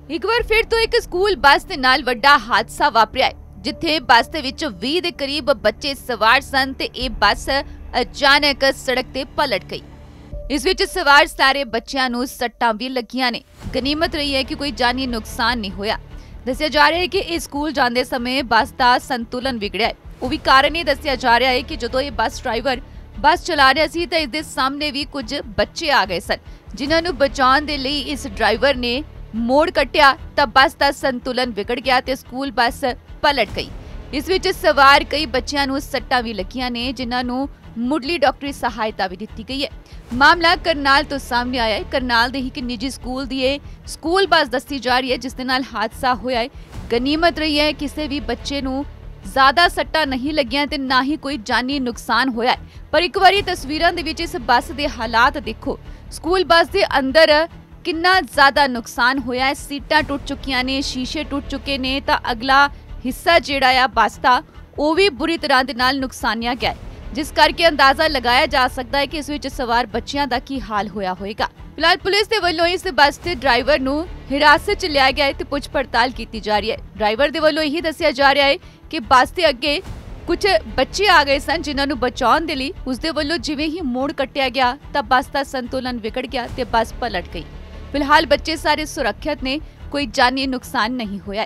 ਇੱਕ ਵਾਰ ਫਿਰ ਤੋਂ ਇੱਕ ਸਕੂਲ ਬੱਸ ਦੇ ਨਾਲ ਵੱਡਾ ਹਾਦਸਾ ਵਾਪਰਿਆ ਹੈ, ਜਿੱਥੇ ਬੱਸ ਦੇ ਵਿੱਚ 20 ਦੇ ਕਰੀਬ ਬੱਚੇ ਸਵਾਰ ਸਨ ਤੇ ਇਹ ਬੱਸ ਅਚਾਨਕ ਸੜਕ ਤੇ ਪਲਟ ਗਈ। ਇਸ ਵਿੱਚ ਸਵਾਰ ਸਾਰੇ ਬੱਚਿਆਂ ਨੂੰ ਸੱਟਾਂ ਵੀ ਲੱਗੀਆਂ ਨੇ। ਗਨੀਮਤ ਰਹੀ ਹੈ ਕਿ ਕੋਈ ਜਾਨੀ ਨੁਕਸਾਨ ਨਹੀਂ ਹੋਇਆ। ਦੱਸਿਆ ਜਾ ਰਿਹਾ ਹੈ ਕਿ ਇਹ ਸਕੂਲ ਜਾਂਦੇ ਸਮੇਂ ਬੱਸ ਦਾ ਸੰਤੁਲਨ ਵਿਗੜਿਆ ਹੈ। ਉਹ ਵੀ ਕਾਰਨ ਇਹ ਦੱਸਿਆ ਜਾ ਰਿਹਾ ਹੈ ਕਿ ਜਦੋਂ ਇਹ ਬੱਸ ਡਰਾਈਵਰ ਬੱਸ ਚਲਾ ਰਿਹਾ ਸੀ ਤਾਂ ਇਸ ਦੇ ਸਾਹਮਣੇ ਵੀ ਕੁਝ ਬੱਚੇ ਆ ਗਏ ਸਨ, ਜਿਨ੍ਹਾਂ ਨੂੰ ਬਚਾਉਣ ਦੇ ਲਈ ਇਸ ਡਰਾਈਵਰ ਨੇ ਮੋੜ ਕੱਟਿਆ ਤਾਂ ਬੱਸ ਦਾ ਸੰਤੁਲਨ ਵਿਗੜ ਗਿਆ ਤੇ ਸਕੂਲ ਬੱਸ ਪਲਟ ਗਈ। ਇਸ ਵਿੱਚ ਸਵਾਰ ਕਈ ਬੱਚਿਆਂ ਨੂੰ ਸੱਟਾਂ ਵੀ ਲੱਗੀਆਂ ਨੇ, ਜਿਨ੍ਹਾਂ ਨੂੰ ਮੁੱਢਲੀ ਡਾਕਟਰੀ ਸਹਾਇਤਾ ਵੀ ਦਿੱਤੀ ਗਈ ਹੈ। ਮਾਮਲਾ ਕਰਨਾਲ ਤੋਂ ਸਾਹਮਣੇ ਆਇਆ ਹੈ। ਕਰਨਾਲ ਦੇ ਇੱਕ ਨਿੱਜੀ ਸਕੂਲ ਦੀ ਇਹ ਸਕੂਲ ਬੱਸ ਦੱਸੀ ਜਾ ਰਹੀ ਹੈ, ਜਿਸ ਦੇ ਨਾਲ ਹਾਦਸਾ ਹੋਇਆ ਹੈ। ਗਨੀਮਤ ਰਹੀ ਹੈ ਕਿਸੇ ਵੀ ਬੱਚੇ ਨੂੰ ਜ਼ਿਆਦਾ ਸੱਟਾਂ ਨਹੀਂ ਲੱਗੀਆਂ ਤੇ ਨਾ ਹੀ ਕੋਈ ਜਾਨੀ ਨੁਕਸਾਨ ਹੋਇਆ ਹੈ। ਪਰ ਇੱਕ ਵਾਰੀ ਤਸਵੀਰਾਂ ਦੇ ਵਿੱਚ ਇਸ ਬੱਸ ਦੇ ਹਾਲਾਤ ਦੇਖੋ। ਸਕੂਲ ਬੱਸ ਦੇ ਅੰਦਰ ਕਿੰਨਾ ਜ਼ਿਆਦਾ ਨੁਕਸਾਨ ਹੋਇਆ ਹੈ। ਸੀਟਾਂ ਟੁੱਟ ਚੁੱਕੀਆਂ ਨੇ, ਸ਼ੀਸ਼ੇ ਟੁੱਟ ਚੁੱਕੇ ਨੇ ਤਾਂ ਅਗਲਾ ਹਿੱਸਾ ਜਿਹੜਾ ਆ ਬੱਸ ਦਾ ਉਹ ਵੀ ਬੁਰੀ ਤਰ੍ਹਾਂ ਦੇ ਨਾਲ ਨੁਕਸਾਨਿਆ ਗਿਆ ਹੈ, ਜਿਸ ਕਰਕੇ ਅੰਦਾਜ਼ਾ ਲਗਾਇਆ ਜਾ ਸਕਦਾ ਹੈ ਕਿ ਇਸ ਵਿੱਚ ਸਵਾਰ ਬੱਚਿਆਂ ਦਾ ਕੀ ਹਾਲ ਹੋਇਆ ਹੋਵੇਗਾ। ਫਿਲਹਾਲ ਪੁਲਿਸ ਦੇ ਵੱਲੋਂ ਇਸ ਬੱਸ ਦੇ ਡਰਾਈਵਰ ਨੂੰ ਹਿਰਾਸਤ 'ਚ ਲਿਆ ਗਿਆ ਹੈ ਤੇ ਪੁੱਛ ਪੜਤਾਲ ਕੀਤੀ ਜਾ ਰਹੀ ਹੈ। ਡਰਾਈਵਰ ਦੇ ਵੱਲੋਂ ਇਹੀ ਦੱਸਿਆ ਜਾ ਰਿਹਾ ਹੈ ਕਿ ਬੱਸ ਦੇ ਅੱਗੇ ਕੁਝ ਬੱਚੇ ਆ ਗਏ ਸਨ, ਜਿਨ੍ਹਾਂ ਨੂੰ ਬਚਾਉਣ ਦੇ ਲਈ ਉਸਦੇ ਵੱਲੋਂ ਜਿਵੇਂ ਹੀ ਮੋੜ ਕੱਟਿਆ ਗਿਆ ਤਾਂ ਬੱਸ ਦਾ ਸੰਤੁਲਨ ਵਿਗੜ ਗਿਆ ਤੇ ਬੱਸ ਪਲਟ ਗਈ। ਫਿਲਹਾਲ ਬੱਚੇ ਸਾਰੇ ਸੁਰੱਖਿਅਤ ਨੇ, ਕੋਈ ਜਾਨੀ नुकसान नहीं हुआ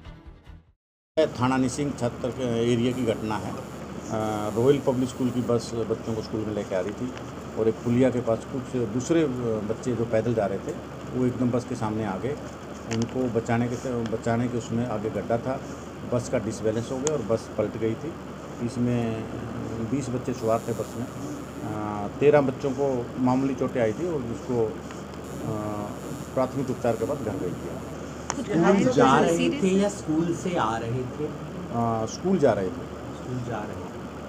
है। थाना निसिंग छत्तर एरिया की घटना है। रॉयल पब्लिक स्कूल की बस बच्चों को स्कूल में लेके आ रही थी और एक पुलिया के पास कुछ दूसरे बच्चे जो पैदल जा रहे थे वो एकदम बस के सामने आ गए। उनको बचाने के उसमें आगे गड्ढा था, बस का डिसबैलेंस हो गया और बस पलट गई थी। इसमें 20 बच्चे सवार थे बस में। 13 बच्चों को मामूली चोटें आई थी और उसको प्राथमिक उपचार के बाद घर भेज दिया। स्कूल जा रहे थे या स्कूल से आ रहे थे? स्कूल जा रहे थे। स्कूल जा रहे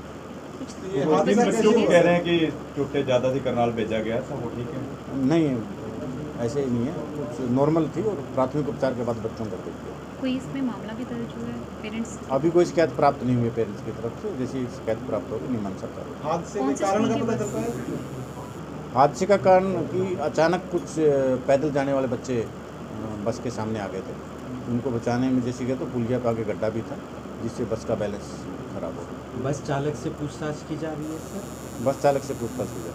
थे। बच्चों को कह रहे हैं कि चोटें ज़्यादा थी, करनाल भेजा गया था, वो ठीक है? नहीं, ऐसे ही नहीं है, कुछ नॉर्मल थी और प्राथमिक उपचार के बाद बच्चों को भेज दिया। कोई इसमें मामला भी दर्ज हुआ है पेरेंट्स? अभी कोई शिकायत प्राप्त नहीं हुई है पेरेंट्स की तरफ से। जैसी शिकायत प्राप्त होगी नहीं मान सकता। हादसे के कारण का पता चलता है? हादसे का कारण कि अचानक कुछ पैदल जाने वाले बच्चे बस के सामने आ गए थे। उनको बचाने में जैसे गए तो पुलिया पे आगे गड्ढा भी था, जिससे बस का बैलेंस खराब हो गया। बस चालक से पूछताछ की जा रही है सर? बस चालक से पूछताछ की जा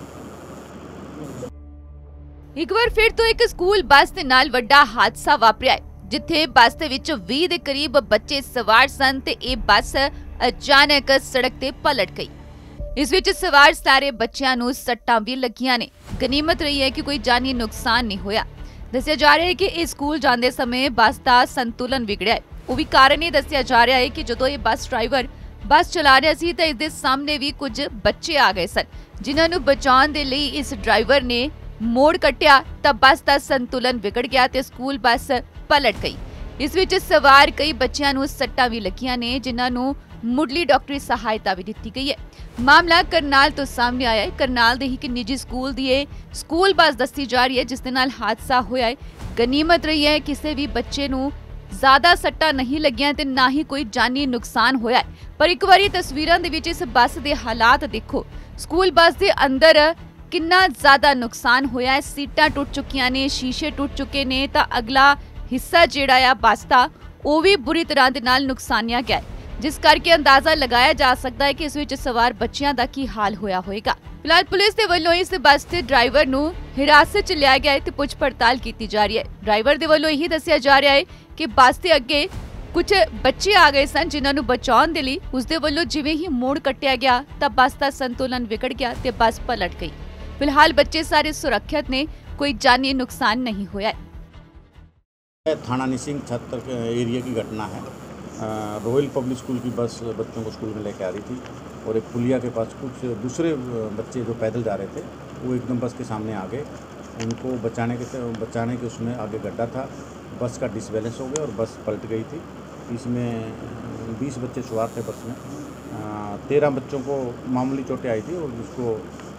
रही है। ਇੱਕ ਵਾਰ ਫਿਰ ਤੋਂ ਇੱਕ ਸਕੂਲ ਬੱਸ ਦੇ ਨਾਲ ਵੱਡਾ ਹਾਦਸਾ ਵਾਪਰਿਆ ਹੈ, ਜਿੱਥੇ ਬੱਸ ਦੇ ਵਿੱਚ 20 ਦੇ ਕਰੀਬ ਬੱਚੇ ਸਵਾਰ ਸਨ ਤੇ ਇਹ ਬੱਸ ਅਚਾਨਕ ਸੜਕ ਤੇ ਪਲਟ ਗਈ। ਇਸ ਵਿੱਚ ਸਵਾਰ ਸਾਰੇ ਬੱਚਿਆਂ ਨੂੰ ਸੱਟਾਂ ਵੀ ਲੱਗੀਆਂ ਨੇ। ਗਨੀਮਤ ਰਹੀ ਹੈ ਕਿ ਕੋਈ ਜਾਨੀ ਨੁਕਸਾਨ ਨਹੀਂ ਹੋਇਆ। ਦੱਸਿਆ ਜਾ ਰਿਹਾ ਹੈ ਕਿ ਇਹ ਸਕੂਲ ਜਾਂਦੇ ਸਮੇਂ ਬੱਸ ਦਾ ਸੰਤੁਲਨ ਵਿਗੜਿਆ ਹੈ। ਉਹ ਵੀ ਕਾਰਨ ਇਹ ਦੱਸਿਆ ਜਾ ਰਿਹਾ ਹੈ ਕਿ ਜਦੋਂ ਇਹ ਬੱਸ ਡਰਾਈਵਰ ਬੱਸ ਚਲਾ ਰਿਹਾ ਸੀ ਤਾਂ ਇਸ ਦੇ ਸਾਹਮਣੇ ਵੀ ਕੁਝ ਬੱਚੇ ਆ ਗਏ ਸਨ, ਜਿਨ੍ਹਾਂ ਨੂੰ ਬਚਾਉਣ ਦੇ ਲਈ ਇਸ ਡਰਾਈਵਰ ਨੇ ਮੋੜ ਕੱਟਿਆ ਤਾਂ ਬੱਸ ਦਾ ਸੰਤੁਲਨ ਵਿਗੜ ਗਿਆ ਤੇ ਸਕੂਲ ਬੱਸ ਪਲਟ ਗਈ। ਇਸ ਵਿੱਚ ਸਵਾਰ ਕਈ ਬੱਚਿਆਂ ਨੂੰ ਸੱਟਾਂ ਵੀ ਲੱਗੀਆਂ ਨੇ, ਜਿਨ੍ਹਾਂ ਨੂੰ ਮੁੱਢਲੀ ਡਾਕਟਰੀ ਸਹਾਇਤਾ ਵੀ ਦਿੱਤੀ ਗਈ ਹੈ। ਮਾਮਲਾ ਕਰਨਾਲ ਤੋਂ ਸਾਹਮਣੇ ਆਇਆ ਹੈ। ਕਰਨਾਲ ਦੇ ਇੱਕ ਨਿੱਜੀ ਸਕੂਲ ਦੀ ਇਹ ਸਕੂਲ ਬੱਸ ਦੱਸੀ ਜਾ ਰਹੀ ਹੈ, ਜਿਸ ਦੇ ਨਾਲ ਹਾਦਸਾ ਹੋਇਆ ਹੈ। ਗਨੀਮਤ ਰਹੀ ਹੈ ਕਿਸੇ ਵੀ ਬੱਚੇ ਨੂੰ ਜ਼ਿਆਦਾ ਸੱਟਾਂ ਨਹੀਂ ਲੱਗੀਆਂ ਤੇ ਨਾ ਹੀ ਕੋਈ ਜਾਨੀ ਨੁਕਸਾਨ ਹੋਇਆ ਹੈ। ਪਰ ਇੱਕ ਵਾਰੀ ਤਸਵੀਰਾਂ ਦੇ ਵਿੱਚ ਇਸ ਬੱਸ ਦੇ ਹਾਲਾਤ ਦੇਖੋ। ਸਕੂਲ ਬੱਸ ਦੇ ਅੰਦਰ ਕਿੰਨਾ ਜ਼ਿਆਦਾ ਨੁਕਸਾਨ ਹੋਇਆ ਹੈ। ਸੀਟਾਂ ਟੁੱਟ ਚੁੱਕੀਆਂ ਨੇ, ਸ਼ੀਸ਼ੇ ਟੁੱਟ ਚੁੱਕੇ ਨੇ ਤਾਂ ਅਗਲਾ ਹਿੱਸਾ ਜਿਹੜਾ ਆ ਬੱਸ ਦਾ ਉਹ ਵੀ ਬੁਰੀ ਤਰ੍ਹਾਂ ਦੇ ਨਾਲ ਨੁਕਸਾਨਿਆ ਗਿਆ ਹੈ, ਜਿਸ ਕਰਕੇ ਅੰਦਾਜ਼ਾ ਲਗਾਇਆ ਜਾ ਸਕਦਾ ਹੈ ਕਿ ਇਸ ਵਿੱਚ ਸਵਾਰ ਬੱਚਿਆਂ ਦਾ ਕੀ ਹਾਲ ਹੋਇਆ ਹੋਵੇਗਾ। ਫਿਲਹਾਲ ਪੁਲਿਸ ਦੇ ਵੱਲੋਂ ਇਸ ਬੱਸ ਦੇ ਡਰਾਈਵਰ ਨੂੰ ਹਿਰਾਸਤ 'ਚ ਲਿਆ ਗਿਆ ਹੈ ਤੇ ਪੁੱਛ ਪੜਤਾਲ ਕੀਤੀ ਜਾ ਰਹੀ ਹੈ। ਡਰਾਈਵਰ ਦੇ ਵੱਲੋਂ ਇਹੀ ਦੱਸਿਆ ਜਾ ਰਿਹਾ ਹੈ ਕਿ ਬੱਸ ਦੇ ਅੱਗੇ ਕੁਝ ਬੱਚੇ ਆ ਗਏ ਸਨ, ਜਿਨ੍ਹਾਂ ਨੂੰ ਬਚਾਉਣ ਦੇ ਲਈ ਉਸਦੇ ਵੱਲੋਂ ਜਿਵੇਂ ਹੀ ਮੋੜ ਕੱਟਿਆ ਗਿਆ ਤਾਂ ਬੱਸ ਦਾ ਸੰਤੁਲਨ ਵਿਗੜ ਗਿਆ ਤੇ ਬੱਸ ਪਲਟ ਗਈ। ਫਿਲਹਾਲ ਬੱਚੇ ਸਾਰੇ ਸੁਰੱਖਿਅਤ ਨੇ, ਕੋਈ ਜਾਨੀ नुकसान नहीं हुआ है। थाना निसिंग छत्तर एरिया की घटना है। रॉयल पब्लिक स्कूल की बस बच्चों को स्कूल में लेके आ रही थी और एक पुलिया के पास कुछ दूसरे बच्चे जो पैदल जा रहे थे वो एकदम बस के सामने आ गए। उनको बचाने के उसमें आगे गड्ढा था, बस का डिसबैलेंस हो गया और बस पलट गई थी। इसमें 20 बच्चे सवार थे बस में। 13 बच्चों को मामूली चोटें आई थी और उसको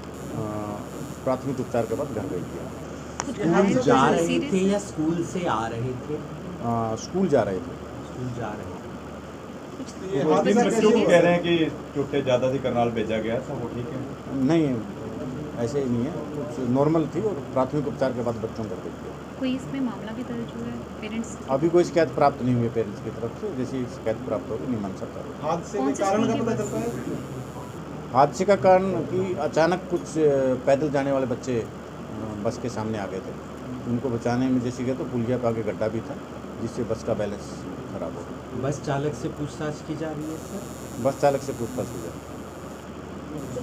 प्राथमिक उपचार के बाद घर भेज दिया। स्कूल जा रहे थे या स्कूल से आ रहे थे? स्कूल जा रहे थे। स्कूल जा रहे थे। बच्चों को कह रहे हैं कि चोटें ज़्यादा थी, करनाल भेजा गया था, वो ठीक है? नहीं, ऐसे ही नहीं है, कुछ नॉर्मल थी और प्राथमिक उपचार के बाद बच्चों को भेज दिया। कोई इसमें मामला भी दर्ज हुआ है पेरेंट्स? अभी कोई शिकायत प्राप्त नहीं हुई है पेरेंट्स की तरफ से। जैसे ही शिकायत प्राप्त होगी मीमांसा करेंगे। हादसे कौन के से कारण स्कूल का की पता बस? चलता है? हादसे का कारण कि अचानक कुछ पैदल जाने वाले बच्चे बस के सामने आ गए थे। उनको बचाने में जैसे गए तो पुलिया पे आगे गड्ढा भी था, जिससे बस का बैलेंस खराब हो गया। बस चालक से पूछताछ की जा रही है सर। बस चालक से पूछताछ की जाए।